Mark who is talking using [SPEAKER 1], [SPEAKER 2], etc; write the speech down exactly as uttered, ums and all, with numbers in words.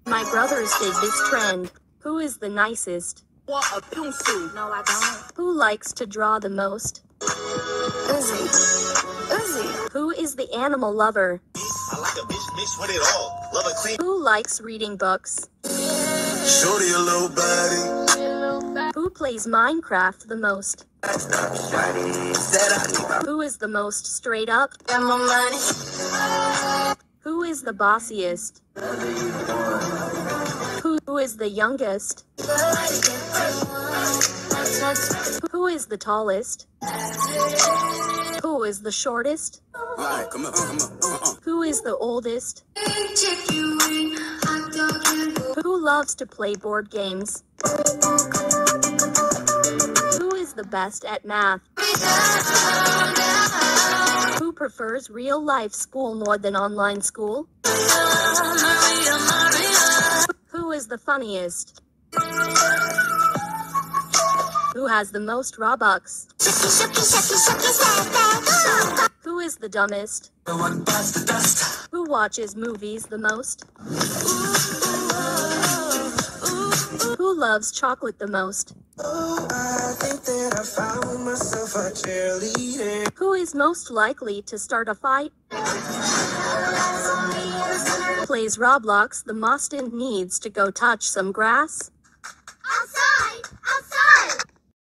[SPEAKER 1] My brothers did this trend. Who is the nicest?
[SPEAKER 2] No, I don't.
[SPEAKER 1] Who likes to draw the most?
[SPEAKER 2] Uzi. Uzi.
[SPEAKER 1] Who is the animal lover?
[SPEAKER 3] I like a bitch mixed with it all. Love a clean.
[SPEAKER 1] Who likes reading books?
[SPEAKER 3] Shorty a little body.
[SPEAKER 1] Who plays Minecraft the most? Who is the most straight up? Who is the bossiest? Who, who is the youngest? Who is the tallest? Who is the shortest? Who is the oldest? Who loves to play board games? Who is the best at math? Who prefers real-life school more than online school? Who is the funniest? Who has the most Robux? Who is the dumbest? Who watches movies the most? Who loves chocolate the most? Who is most likely to start a fight? Plays Roblox the most and needs to go touch some grass?